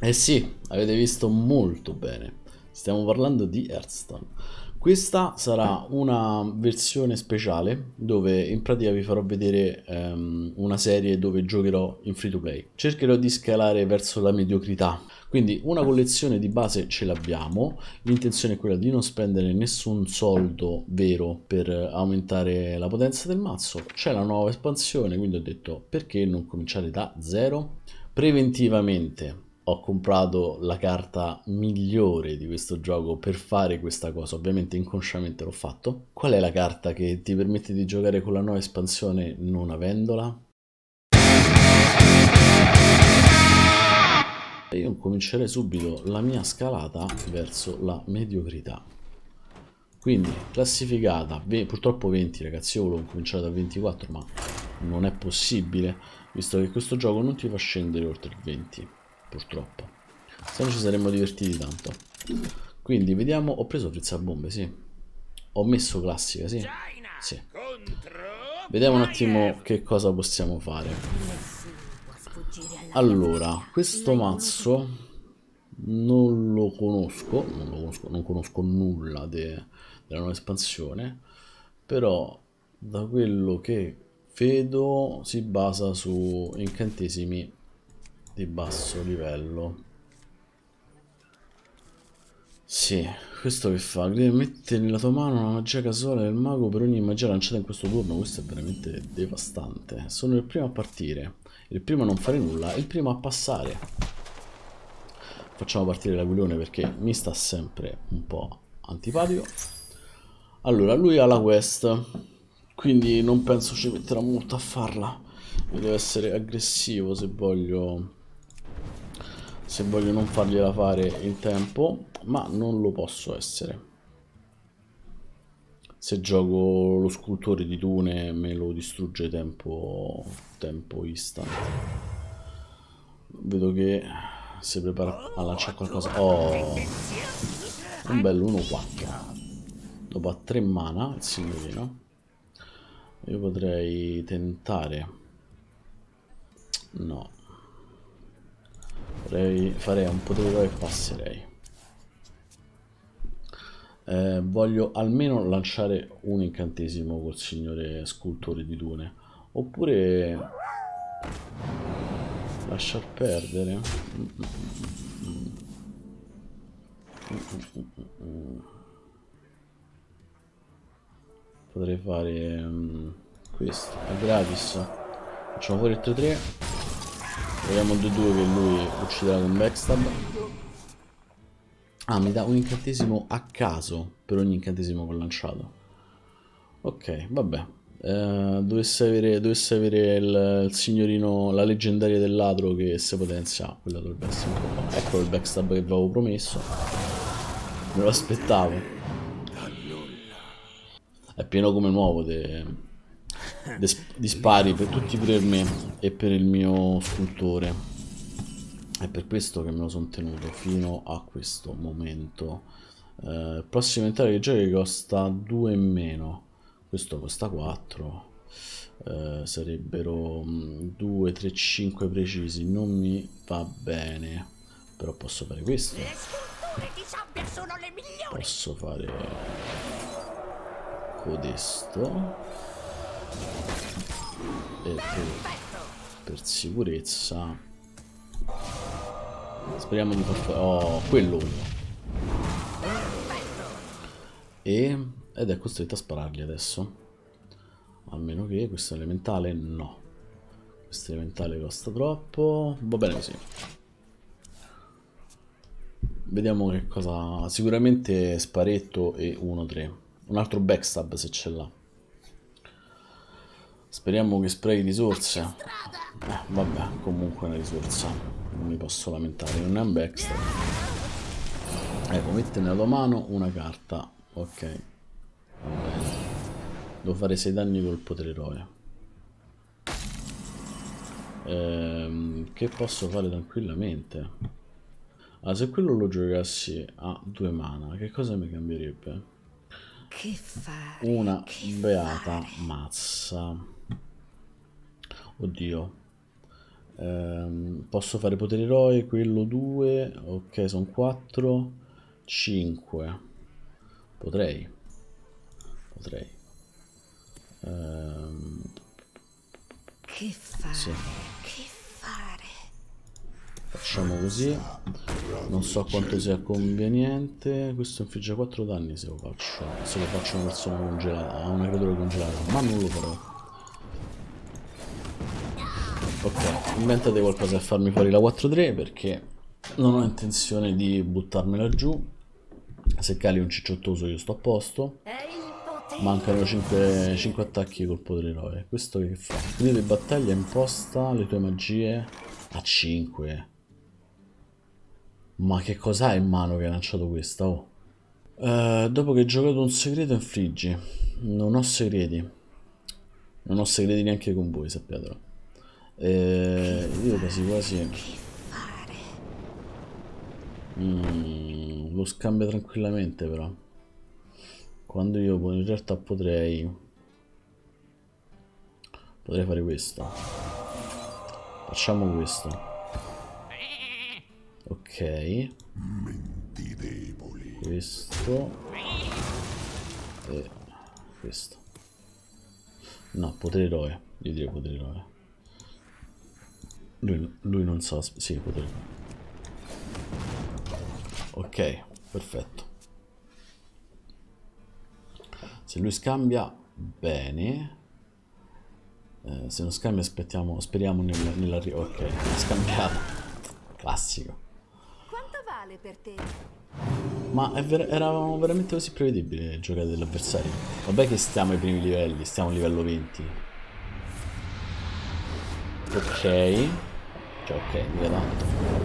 Eh sì, avete visto molto bene. Stiamo parlando di Hearthstone. Questa sarà una versione speciale dove in pratica vi farò vedere una serie dove giocherò in free to play. Cercherò di scalare verso la mediocrità. Quindi una collezione di base ce l'abbiamo. L'intenzione è quella di non spendere nessun soldo vero per aumentare la potenza del mazzo. C'è la nuova espansione, quindi ho detto perché non cominciare da zero? Preventivamente ho comprato la carta migliore di questo gioco per fare questa cosa, ovviamente inconsciamente l'ho fatto. Qual è la carta che ti permette di giocare con la nuova espansione non avendola? E io comincerei subito la mia scalata verso la mediocrità. Quindi classificata, purtroppo 20 ragazzi, io volevo cominciare da 24 ma non è possibile, visto che questo gioco non ti fa scendere oltre il 20, purtroppo. Se no ci saremmo divertiti tanto. Quindi vediamo, ho preso frizzabombe, sì. Ho messo classica, sì. Sì. Vediamo un attimo che cosa possiamo fare. Allora, questo mazzo non lo conosco, non conosco nulla della nuova espansione, però da quello che vedo si basa su incantesimi di basso livello. Sì, questo che fa? Mette nella tua mano una magia casuale del mago per ogni magia lanciata in questo turno. Questo è veramente devastante. Sono il primo a partire, il primo a non fare nulla e il primo a passare. Facciamo partire l'Aquilone perché mi sta sempre un po' antipatico. Allora, lui ha la quest, quindi non penso ci metterà molto a farla. Io devo essere aggressivo se voglio non fargliela fare in tempo, ma non lo posso essere. Se gioco lo scultore di Dune me lo distrugge tempo instant. Vedo che si prepara a lanciare qualcosa. Oh, un bel 1-4. Dopo ha 3 mana il signorino. Io potrei tentare. No. Farei un potere e passerei. Voglio almeno lanciare un incantesimo col signore scultore di Dune. Oppure lasciar perdere. Potrei fare questo. È gratis. Facciamo fuori il 3-3. Vediamo il 2-2 che lui ucciderà con backstab. Ah, mi dà un incantesimo a caso per ogni incantesimo che ho lanciato. Ok, vabbè. Dovesse avere il signorino, la leggendaria del ladro che se potenzia, quella dovrebbe essere un po' buona. Ecco il backstab che avevo promesso. Me lo aspettavo. È pieno come nuovo di spari per tutti per me e per il mio scultore. È per questo che me lo sono tenuto fino a questo momento. Prossimo entrare che giochi costa 2 in meno. Questo costa 4. Sarebbero 2, 3, 5 precisi. Non mi va bene. Però posso fare questo. Posso fare codesto. E per sicurezza speriamo di far fare. Oh, quello uno. Ed è costretto a sparargli adesso. A meno che questo elementale no. Questo elementale costa troppo. Va bene così. Vediamo che cosa. Sicuramente sparetto e 1-3. Un altro backstab se ce l'ha. Speriamo che sprechi risorse. Vabbè, comunque è una risorsa. Non mi posso lamentare. Non è un backstab. Ecco, mette nella tua mano una carta. Ok. Va bene. Devo fare 6 danni col potere eroe. Che posso fare tranquillamente. Ah, se quello lo giocassi a 2 mana, che cosa mi cambierebbe? Che fare? Una Che beata fare? mazza. Oddio. Posso fare potere eroe, quello 2, ok, sono 4, 5. Potrei. Ehm, Che fare? sì, Che fare? facciamo così. Non so quanto sia conveniente. Questo infligge 4 danni se lo faccio a una persona congelata, a una creatura congelata, ma non lo farò. Ok, inventate qualcosa per farmi fuori la 4-3 perché non ho intenzione di buttarmela giù. Se cali un cicciottoso io sto a posto. È il potere. Mancano 5 attacchi col potere eroe. Questo che fa? Finito di battaglia imposta le tue magie a 5. Ma che cos'ha in mano che ha lanciato questa? Oh. Dopo che hai giocato un segreto infliggi. Non ho segreti. Non ho segreti neanche con voi, sappiatelo. Io quasi quasi Fare. lo scambio tranquillamente però. Quando io in realtà potrei fare questo. Facciamo questo. Ok. Questo. E questo. No, potere eroe. Io direi potere eroe. Lui non sa. Sì, potere eroe. Ok, perfetto. Se lui scambia, bene. Se non scambia, aspettiamo. Speriamo nell'arrivo. Ok, ha scambiato. Classico. Quanto vale per te? Ma eravamo veramente così prevedibili le giocate dell'avversario. Vabbè che stiamo ai primi livelli, stiamo a livello 20. Ok. Cioè ok, mica tanto.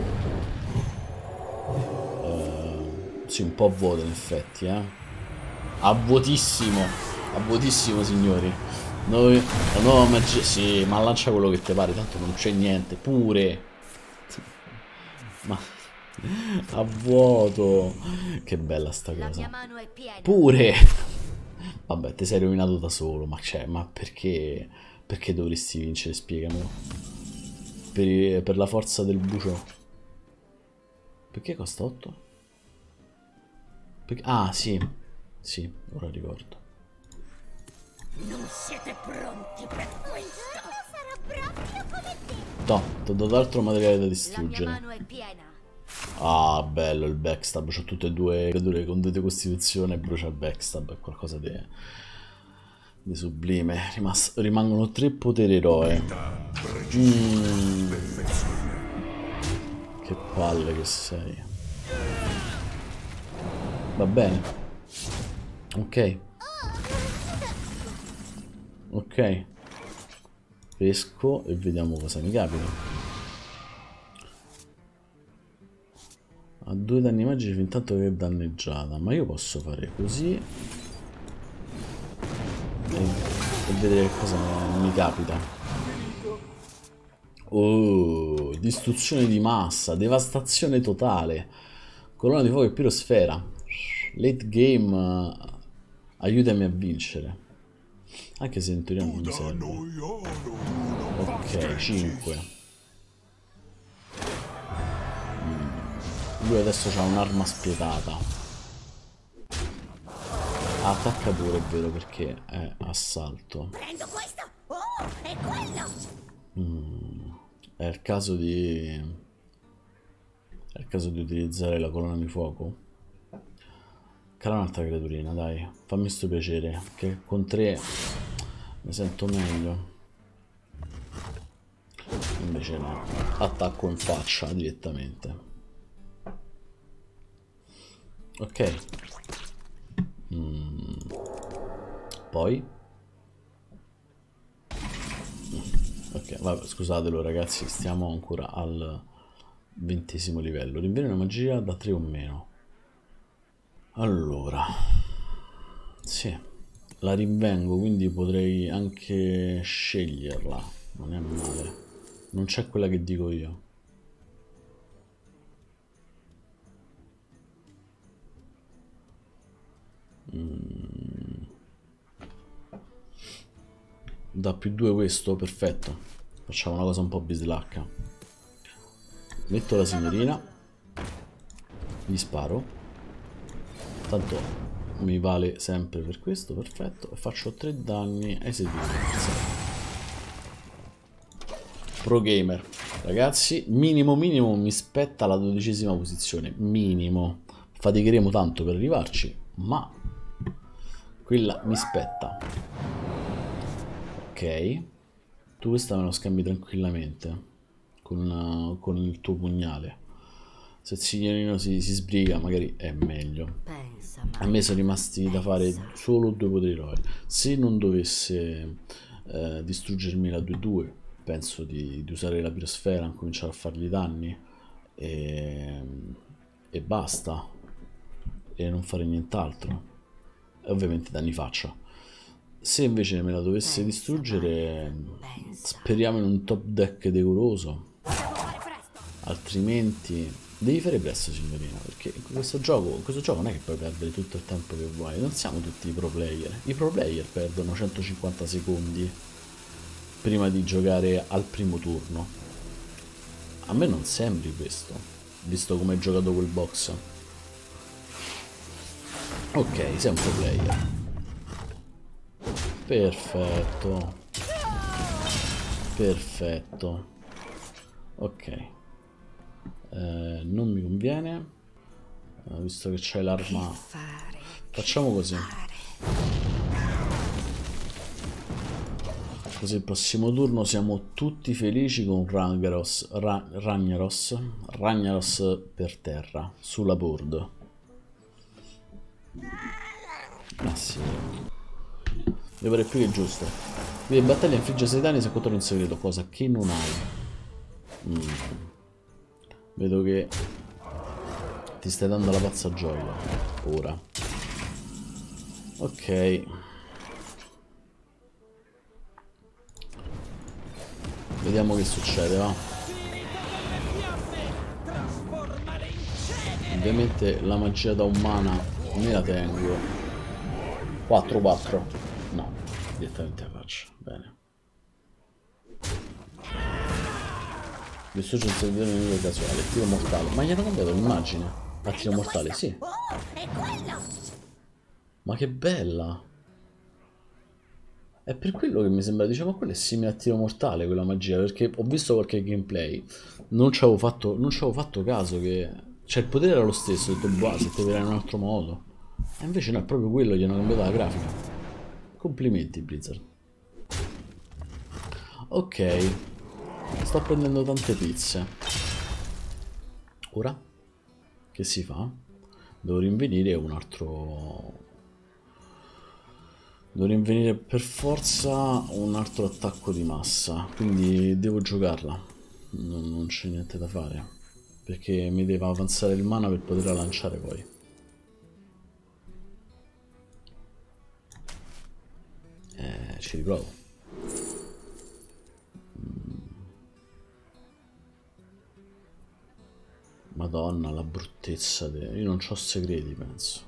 Sì, un po' vuoto in effetti, A vuotissimo signori. La nuova magia. Sì, ma lancia quello che ti pare, tanto non c'è niente. Pure. Ma a vuoto. Che bella sta La mia cosa. mano è piena. Pure. Vabbè, ti sei rovinato da solo, ma perché? Perché dovresti vincere? Spiegamelo. Per la forza del bucio. Perché costa 8? Ah, sì. Sì, ora ricordo. Non siete pronti per questo. Sarò proprio come te. No, ti ho dato altro materiale da La mia distruggere. mano è piena. Ah, bello il backstab. C'ho tutte e due creature con 2 di costituzione e brucia il backstab. È qualcosa di sublime. Rimangono 3 poteri eroe. Che palle che sei. Va bene. Ok. Ok. Pesco e vediamo cosa mi capita. Ha 2 danni magici fin tanto che è danneggiata. Ma io posso fare così e vedere che cosa mi capita. Oh, distruzione di massa, devastazione totale. Colonna di fuoco e pirosfera. Late game, aiutami a vincere. Anche se in teoria non mi serve. Ok, 5. Lui adesso ha un'arma spietata. Attacca pure, è vero, perché è assalto. Prendo questo. Oh, è quello. È il caso di... È il caso di utilizzare la colonna di fuoco. Cala un'altra creaturina, dai. Fammi sto piacere, che con 3 mi sento meglio. Invece no. Attacco in faccia direttamente. Ok. Poi... Ok, vabbè, scusatelo ragazzi, stiamo ancora al 20° livello. Rinviene una magia da 3 o meno. Allora, sì, la rinvengo, quindi potrei anche sceglierla. Non è male. Non c'è quella che dico io. Da +2 questo, perfetto. Facciamo una cosa un po' bislacca. Metto la signorina. Gli sparo. Tanto mi vale sempre per questo, perfetto. E faccio 3 danni ai sedili. Pro gamer, ragazzi, minimo mi spetta la 12ª posizione, minimo. Faticheremo tanto per arrivarci, ma quella mi spetta. Ok, tu questa me lo scambi tranquillamente con il tuo pugnale. Se il signorino si sbriga magari è meglio. A me sono rimasti da fare solo 2 poteri eroi. Se non dovesse distruggermi la 2-2, penso di usare la pirosfera, cominciare a fargli danni e basta, e non fare nient'altro, e ovviamente danni faccia. Se invece me la dovesse distruggere, speriamo in un top deck decoroso, altrimenti devi fare presto, signorina, perché questo gioco non è che puoi perdere tutto il tempo che vuoi. Non siamo tutti i pro player. I pro player perdono 150 secondi prima di giocare al primo turno. A me non sembri questo, visto come hai giocato quel box. Ok, sei un pro player. Perfetto. Perfetto. Ok. Non mi conviene, visto che c'è l'arma. Facciamo così. Così il prossimo turno siamo tutti felici con Ragnaros per terra, sulla board. Ma sì. Mi pare più che giusto. Quindi battaglia infligge 6 danni se controlli in segreto, cosa che non hai. Vedo che ti stai dando la pazza gioia ora. Ok. Vediamo che succede, va. Ovviamente la magia da umana me la tengo. 4-4. No, direttamente la faccio. Bene. Distrugge un servizio nemico casuale. Tiro mortale. Ma gli hanno cambiato l'immagine. A tiro mortale, sì. Ma che bella. È per quello che mi sembra, diciamo, quello è simile a tiro mortale quella magia, perché ho visto qualche gameplay, non ci avevo fatto caso che, cioè, il potere era lo stesso, ho detto, boh, si attiverà in un altro modo, e invece no, è proprio quello, gli hanno cambiato la grafica. Complimenti, Blizzard. Ok, sto prendendo tante pizze. Ora che si fa? Devo rinvenire un altro. Devo rinvenire per forza un altro attacco di massa, quindi devo giocarla, non c'è niente da fare, perché mi deve avanzare il mana per poterla lanciare poi. Ci riprovo. Madonna, la bruttezza. Io non c'ho segreti, penso.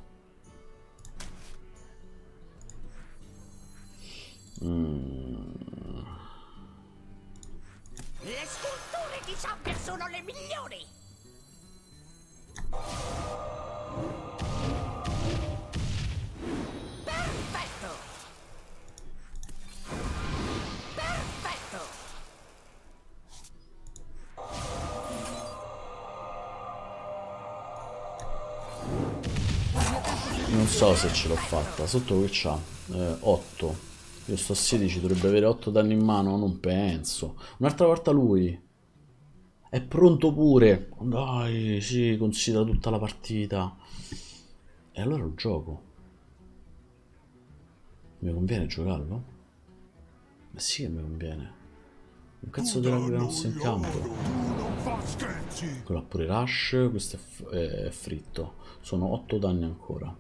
Le sculture di sabbia sono le migliori! Perfetto! Perfetto! Non so se ce l'ho fatta. Sotto che c'ha 8. Io sto a 16, dovrebbe avere 8 danni in mano? Non penso. Un'altra volta lui. È pronto pure. Dai, sì, considera tutta la partita. E allora lo gioco. Mi conviene giocarlo? Ma sì che mi conviene. Un cazzo di Ragnaros in campo. Quello ha pure Rush, questo è fritto. Sono 8 danni ancora.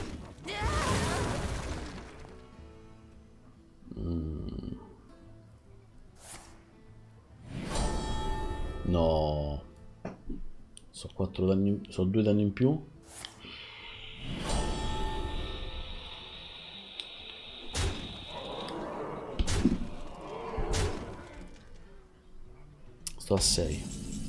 No. So 4 danni, so 2 danni in più. Sto a 6.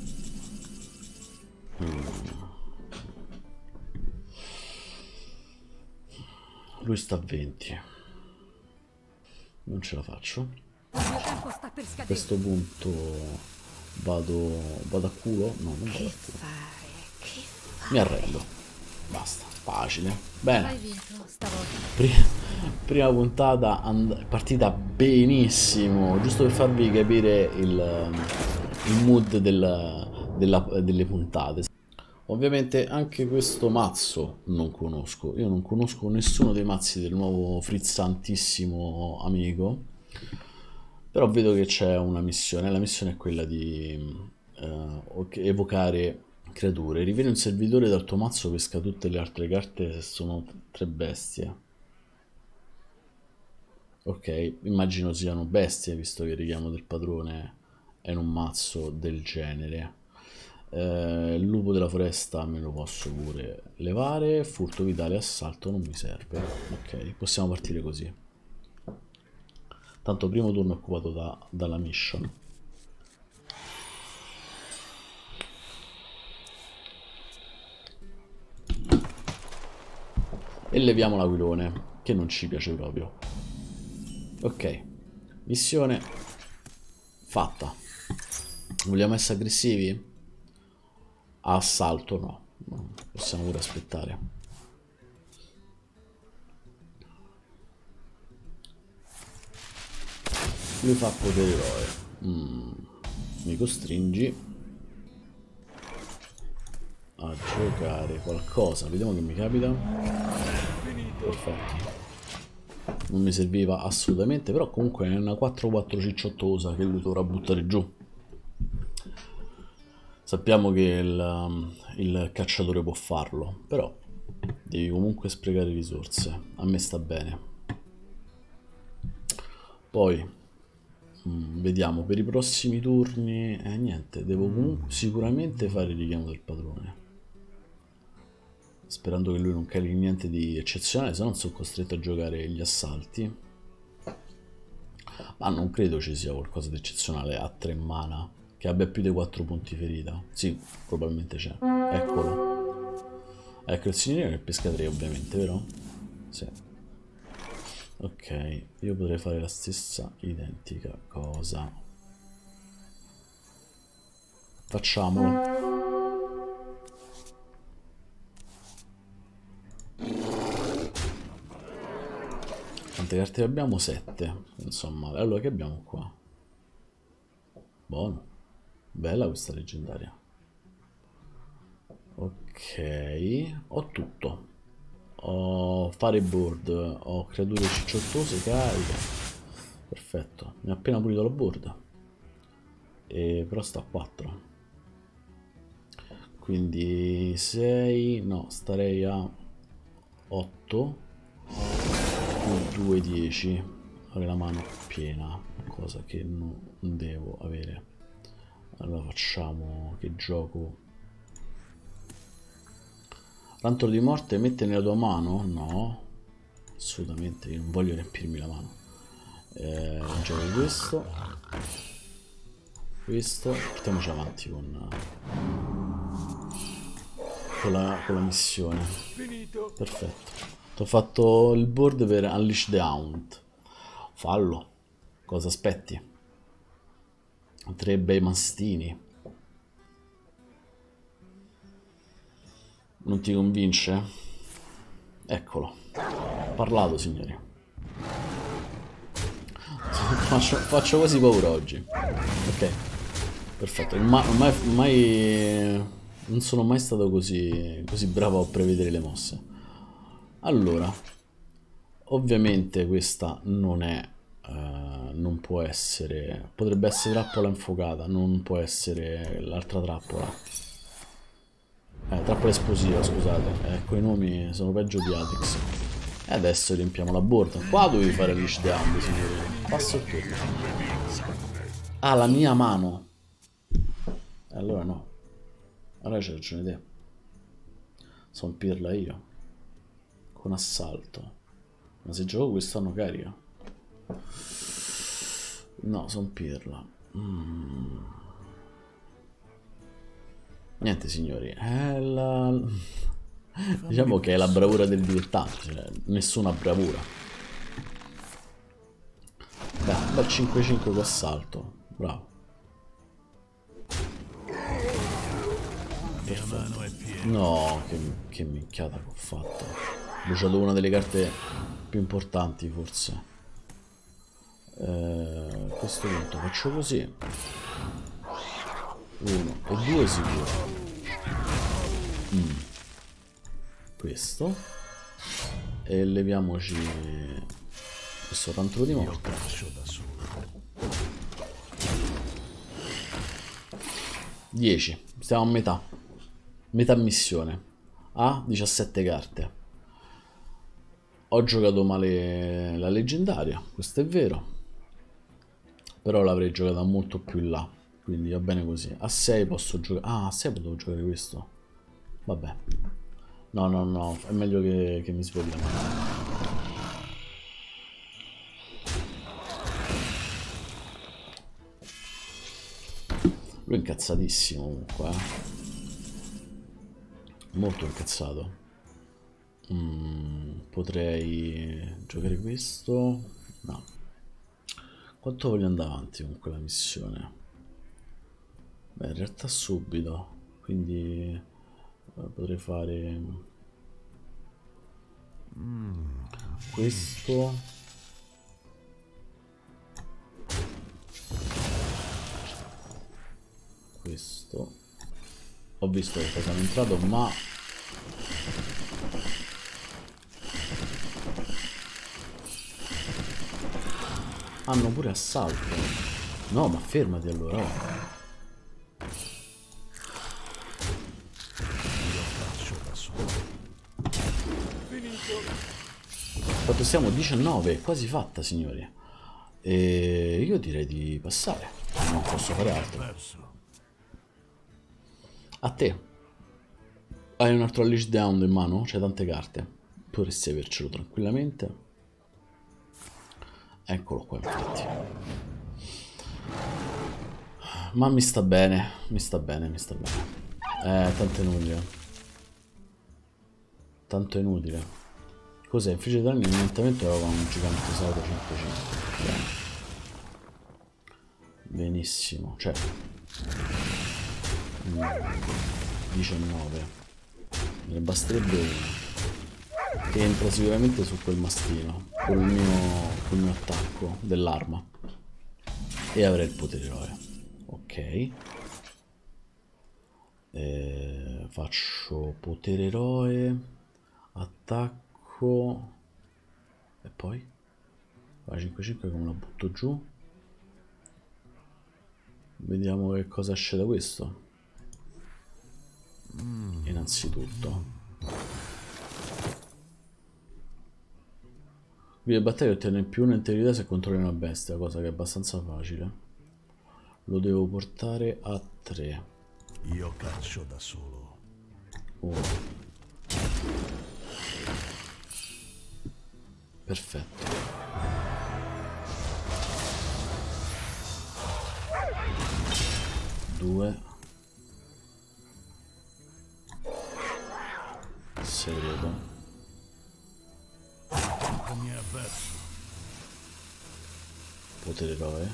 Lui sta a 20. Non ce la faccio. Il mio tempo sta per A scadere. questo punto vado a culo. No, non vado a culo. Mi arrendo. Basta. Facile. Bene. Hai vinto stavolta. Prima puntata partita benissimo. Giusto per farvi capire il mood delle puntate. Ovviamente anche questo mazzo non conosco. Io non conosco nessuno dei mazzi del nuovo frizzantissimo amico. Però vedo che c'è una missione. La missione è quella di evocare creature. Rivieni un servitore dal tuo mazzo, pesca tutte le altre carte se sono 3 bestie. Ok, immagino siano bestie, visto che il richiamo del padrone è in un mazzo del genere. Il lupo della foresta me lo posso pure levare. Furto vitale e assalto non mi serve. Ok, possiamo partire così. Tanto primo turno occupato dalla mission. E leviamo l'aquilone, che non ci piace proprio. Ok, missione fatta. Vogliamo essere aggressivi? Assalto no, possiamo pure aspettare. Lui fa potere eroe. Mi costringi a giocare qualcosa. Vediamo che mi capita. Perfetto. Non mi serviva assolutamente, però comunque è una 4-4 cicciottosa che lui dovrà buttare giù. Sappiamo che il cacciatore può farlo, però devi comunque sprecare risorse. A me sta bene. Poi vediamo per i prossimi turni. Niente, devo comunque sicuramente fare il richiamo del padrone. Sperando che lui non carichi niente di eccezionale, se no sono costretto a giocare gli assalti. Ma non credo ci sia qualcosa di eccezionale a 3 mana che abbia più di 4 punti ferita. Sì, probabilmente c'è. Eccolo. Ecco il signore che pesca 3 ovviamente, vero? Sì. Ok, io potrei fare la stessa identica cosa. Facciamolo. Quante carte abbiamo? 7. Insomma, allora che abbiamo qua? Buono. Bella questa leggendaria. Ok, ho tutto. Ho fireboard, ho creature cicciottose, carica. Perfetto, mi ha appena pulito la board. Però sta a 4. Quindi 6, no, starei a 8 più 2, 10. Avrei la mano piena, cosa che non devo avere. Allora facciamo che gioco. Rantolo di morte, mette nella tua mano? No, assolutamente, io non voglio riempirmi la mano. Gioco questo, portiamoci avanti con la missione. Perfetto. Ti ho fatto il board per Unleash the Hound. Fallo. Cosa aspetti? 3 bei mastini. Non ti convince? Eccolo. Ho parlato, signori. Faccio quasi paura oggi. Ok. Perfetto. Ormai non sono mai stato così bravo a prevedere le mosse. Allora, ovviamente questa non è, non può essere, potrebbe essere trappola infuocata, non può essere l'altra trappola. Trappola esplosiva, scusate. Quei nomi sono peggio di Atrix. E adesso riempiamo la borda. Qua dovevi fare Leash the Hound, signori. Passo il turno. Ah, la mia mano. Allora no. Allora c'hai ragione te. Sono pirla io. Con assalto. Ma se gioco quest'anno carica? No, sono pirla. Niente signori, diciamo che è la bravura del dilettante, cioè, nessuna bravura. Beh, bel 5-5 con assalto, bravo. Perfetto. No, che minchiata che ho fatto. Ho bruciato una delle carte più importanti forse. A questo punto faccio così. 1 e 2 sicuro. Questo. E leviamoci questo rantolo di morte. 10. Stiamo a metà. Metà missione. A 17 carte. Ho giocato male la leggendaria, questo è vero. Però l'avrei giocata molto più in là. Quindi va bene così. A 6 posso giocare. Ah, a 6 potevo giocare questo. Vabbè. No, no, no. È meglio che mi svegliamo. Lui è incazzatissimo comunque. Molto incazzato. Potrei giocare questo. No. Quanto voglio andare avanti con quella missione? Beh, in realtà subito. Quindi potrei fare questo. Questo. Ho visto che cosa hanno entrato, ma hanno pure assalto. No, ma fermati allora. Oh. Quanto siamo? 19, quasi fatta signori. E io direi di passare. Non posso fare altro. A te. Hai un altro Unleash Down in mano? C'hai tante carte. Potresti avercelo tranquillamente. Eccolo qua infatti. Ma mi sta bene. Mi sta bene, mi sta bene. Tanto è inutile. Tanto è inutile. Cos'è? Infligge danni immediatamente aveva un gigante salato 5-5. Benissimo. Cioè 19. Ne basterebbe uno. Che entra sicuramente su quel mastino. Col mio attacco dell'arma. E avrei il potere eroe. Ok. Faccio potere eroe. Attacco. E poi? La 5-5 come la butto giù. Vediamo che cosa esce da questo. Innanzitutto. Qui le battaglie ottiene più un'integrità se controlli una bestia, cosa che è abbastanza facile. Lo devo portare a 3. Io caccio da solo. 1. Perfetto. Due. Segreto. Potere eroe.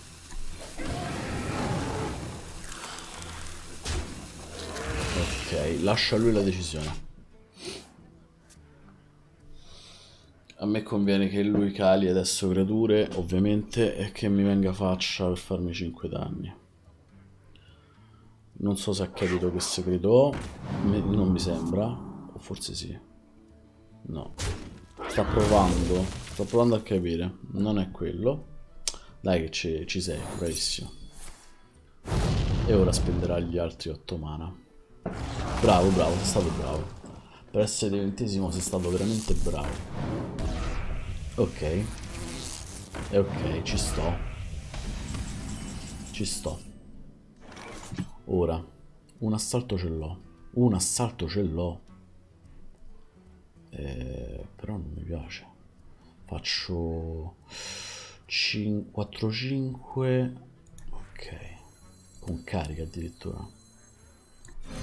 Ok, lascia a lui la decisione. A me conviene che lui cali adesso creature, ovviamente, e che mi venga faccia per farmi 5 danni. Non so se ha capito che segreto ho, non mi sembra, o forse sì. No. Sta provando a capire, non è quello. Dai che ci sei, bravissimo. E ora spenderà gli altri 8 mana. Bravo, bravo, sei stato bravo. Per essere di 20esimo sei stato veramente bravo. Ok. E ok, ci sto. Ci sto. Ora, un assalto ce l'ho. Un assalto ce l'ho. Però non mi piace. Faccio 4-5. Ok. Con carica addirittura.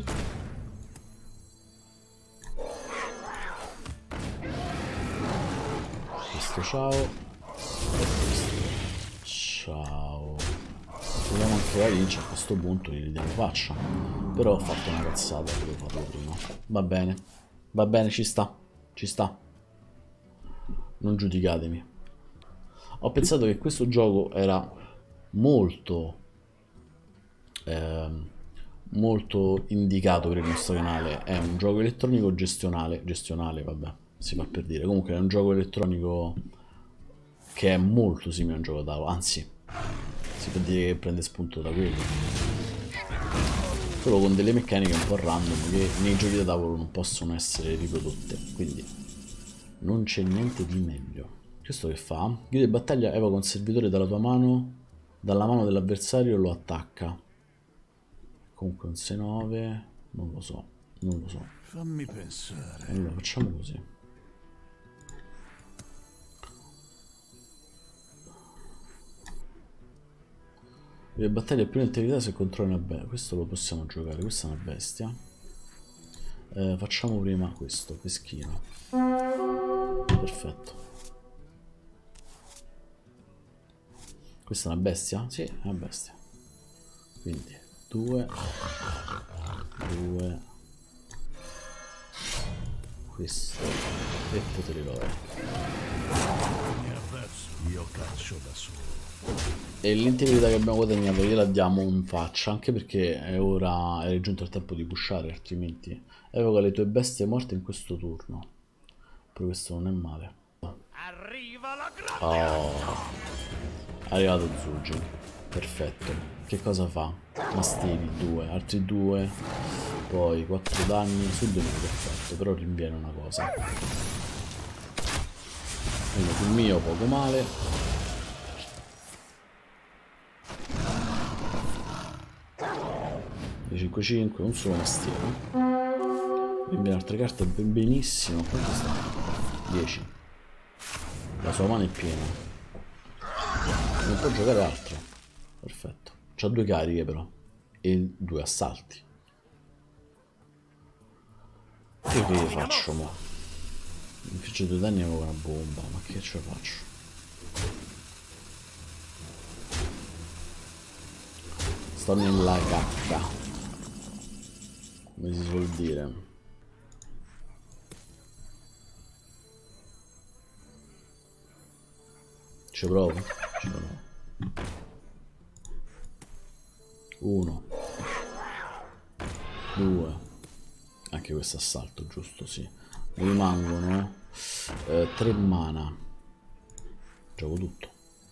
Questo ciao. E questo ciao. Vogliamo anche la vince a questo punto, gli diamo faccia. Però ho fatto una cazzata, devo farlo prima. Va bene, ci sta. Ci sta. Non giudicatemi. Ho pensato che questo gioco era molto molto indicato per il nostro canale. È un gioco elettronico gestionale, vabbè, si fa per dire. Comunque è un gioco elettronico che è molto simile a un gioco da tavolo, anzi si può dire che prende spunto da quello, solo con delle meccaniche un po' random che nei giochi da tavolo non possono essere riprodotte, quindi non c'è niente di meglio. Questo che fa? Chiude battaglia, evoca un servitore dalla tua mano, dalla mano dell'avversario e lo attacca. Comunque un 6-9, non lo so. Fammi pensare. Allora facciamo così. Le battaglie più integrità se controlli una bestia. Questo lo possiamo giocare, questa è una bestia. Facciamo prima questo, peschino. Perfetto. Questa è una bestia? Sì, è una bestia. Quindi 2 questo e potere loro. Io caccio da solo. E l'integrità che abbiamo guadagnato gliela diamo in faccia, anche perché è ora è giunto il tempo di pushare, altrimenti evoca le tue bestie morte in questo turno. Poi questo non è male. Arriva la grande. Oh, è arrivato Zugi. Perfetto. Che cosa fa? Mastivi 2, altri 2, poi 4 danni su 2, perfetto. Però rinviene una cosa. Quindi sul mio poco male. 5-5, un solo mestiere. Rinviene altre carte benissimo. Quanto sta? 10. La sua mano è piena. Non può giocare altro. Perfetto. C'ha 2 cariche però. E 2 assalti. Che faccio mo? Infligge 2 danni con una bomba. Ma che ce la faccio? Sto nella cacca. Come si suol dire. Ci provo. 1 2. Anche questo assalto, giusto? Sì. Mi rimangono 3 mana. Gioco tutto.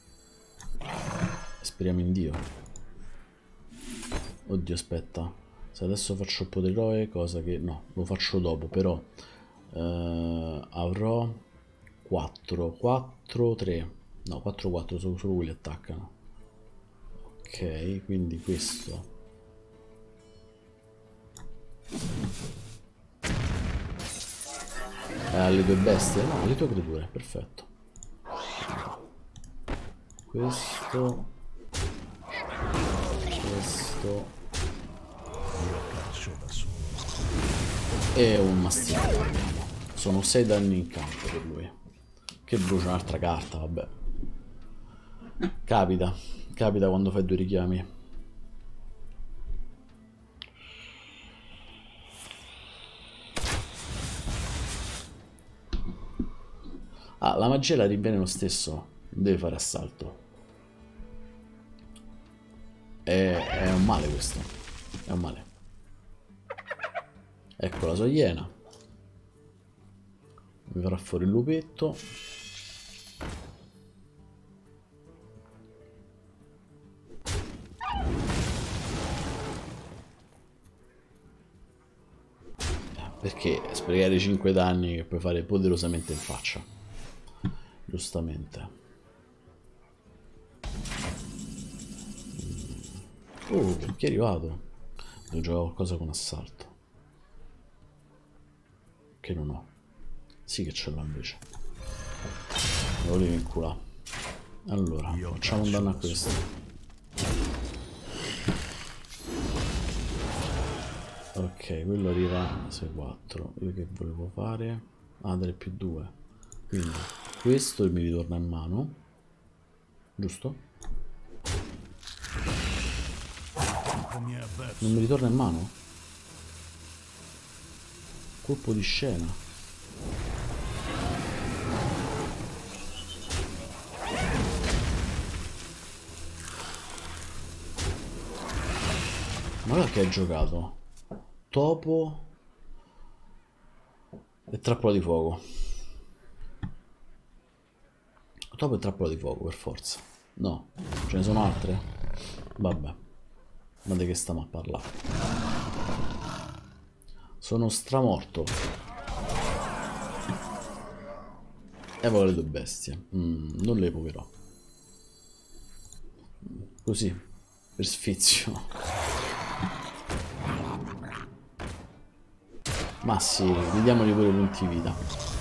Speriamo in Dio. Oddio, aspetta. Se adesso faccio potere, cosa che no, lo faccio dopo, però avrò 4 3. No, 4 solo quelli attaccano. Ok, quindi questo. Le 2 bestie? No, le tue creature, perfetto. Questo. E un mastino. Sono 6 danni in campo per lui. Che brucia un'altra carta, vabbè. Capita quando fai 2 richiami. Ah, la magia la rinviene lo stesso. Non deve fare assalto. È un male questo. È un male. Ecco la sua iena. Mi farà fuori il lupetto. Perché sprecare 5 danni che puoi fare poderosamente in faccia. Giustamente. Oh, chi è arrivato? Devo giocare qualcosa con assalto. Che non ho. Sì che ce l'ho invece. Me lo devi inculare. Allora, facciamo un danno a questo. Ok, Ok, quello arriva 6-4. Io che volevo fare? Ah, 3+2. Quindi questo mi ritorna in mano. Giusto? Non mi ritorna in mano? Colpo di scena. Ma guarda che hai giocato? Topo e trappola di fuoco. Topo e trappola di fuoco, per forza. No, ce ne sono altre? Vabbè. Ma di che stiamo a parlare? Sono stramorto. E voglio le due bestie. Non le evocherò. Così, per sfizio. Ma sì, vediamogli pure i punti vita.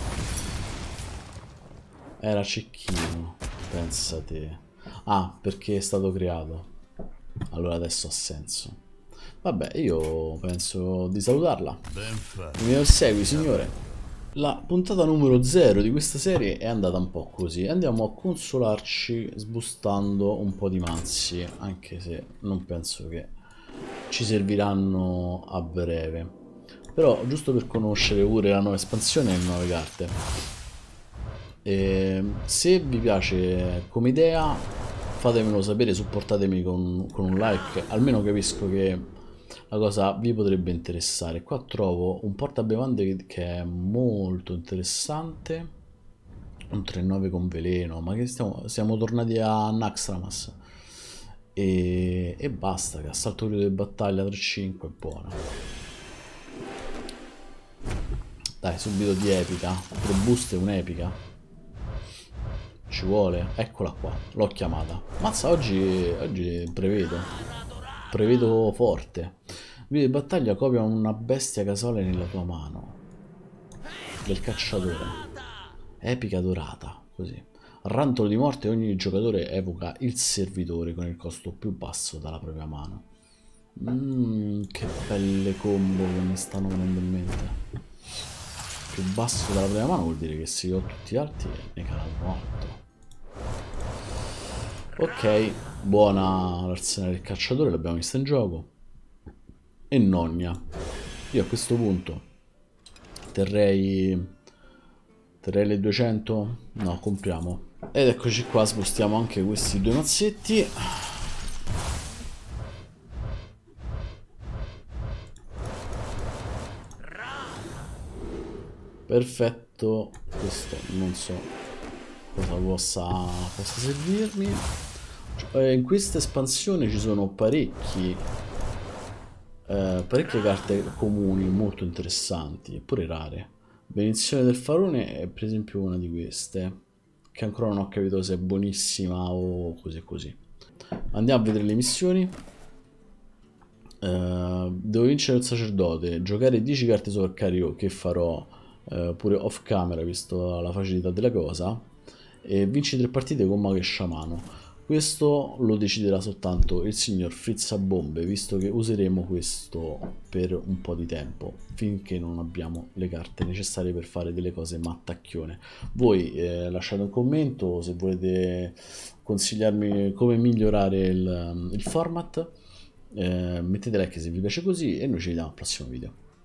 Era cecchino, pensate. Ah, perché è stato creato. Allora adesso ha senso. Vabbè, io penso di salutarla. Mi osegui, signore. La puntata numero 0 di questa serie è andata un po' così. Andiamo a consolarci sbustando un po' di mazzi, anche se non penso che ci serviranno a breve. Però giusto per conoscere pure la nuova espansione e le nuove carte. Se vi piace come idea, fatemelo sapere, supportatemi con un like, almeno capisco che la cosa vi potrebbe interessare. Qua trovo un portabevande che è molto interessante, un 3-9 con veleno, ma che siamo tornati a Naxxramas. E basta, che assalto di battaglia 3-5 è buono. Dai, subito di epica, 3 buste un'epica. Ci vuole, eccola qua, l'ho chiamata. Mazza, oggi prevedo forte. Video di battaglia copia una bestia casuale nella tua mano. Del cacciatore. Epica dorata, così. Rantolo di morte, ogni giocatore evoca il servitore con il costo più basso dalla propria mano. Che belle combo che mi stanno venendo in mente. Più basso dalla prima mano vuol dire che se io ho tutti alti ne calano 8. Ok, buona l'arsenale del cacciatore, l'abbiamo vista in gioco. E nonnia. Io a questo punto terrei le 200. No, compriamo. Ed eccoci qua, spostiamo anche questi due mazzetti. Perfetto. Questo non so cosa possa servirmi. In questa espansione ci sono parecchie carte comuni molto interessanti, eppure rare. Benedizione del Farone è per esempio una di queste, che ancora non ho capito se è buonissima o così e così. Andiamo a vedere le missioni. Devo vincere il sacerdote, giocare 10 carte sovraccarico, che farò pure off camera visto la facilità della cosa, e vinci 3 partite con mago e sciamano. Questo lo deciderà soltanto il signor Frizzabombe, visto che useremo questo per un po' di tempo, finché non abbiamo le carte necessarie per fare delle cose mattacchione. Voi lasciate un commento se volete consigliarmi come migliorare il format, mettete like se vi piace così e noi ci vediamo al prossimo video.